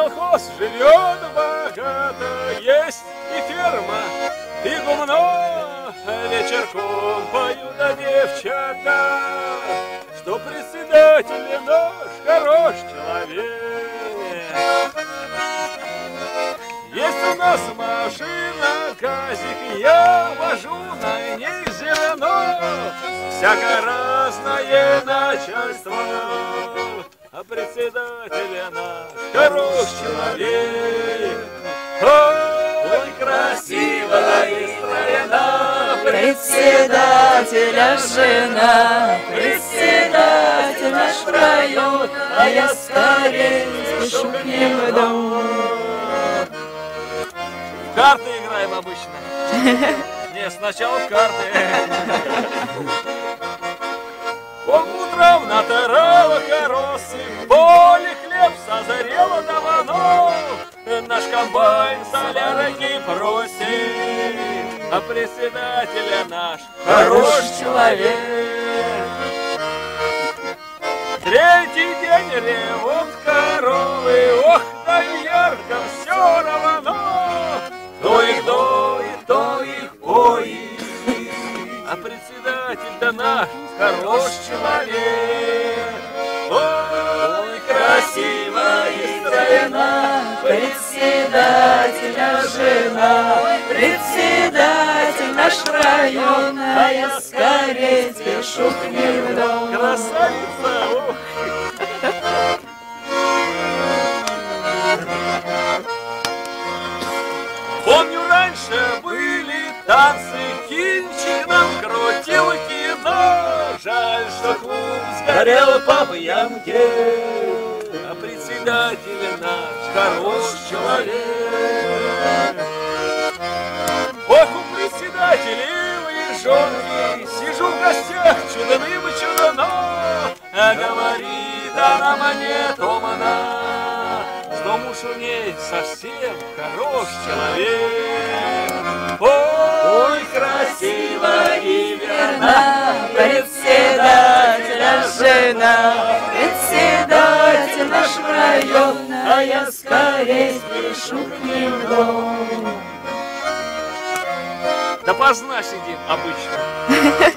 колхоз живет богато, есть и ферма, и гумно. Вечерком поют девчата, что председатель наш хорош человек. Есть у нас машина, газик, я вожу на ней зерно. Всякое разное начальство, а председатель наш хорош человек. Ой, красивая и стройна председателя жена, председатель наш в район, а я скорее спешу к ним в дом. В карты играем обычно. Не, сначала в карты. По утрам натирала коросы, в поле хлеб созрело давно. Наш комбайн солярки просит, а председателя наш хороший человек. Третий день ревут коровы, ох, да и ярко все равно. То их доит, то их поит, а председатель-то наш хорош человек. Ой, красиво и стройна председателя жена, председатель наш район, а я скорее спешу к ним в дом. Красавица! Ох. Помню, раньше были танцы, кинчик нам крутил кино. Жаль, что клуб сгорел по пьянке, а председатель наш хороший человек. Ох, у председателей жонки, сижу в гостях чудным-чудно, а говорит она мне томно, что муж у ней совсем хорош человек. Ой, красиво и верна председателя жена, председатель наш в район, а я скорее спешу к ним в дом. Допоздна сидим обычно.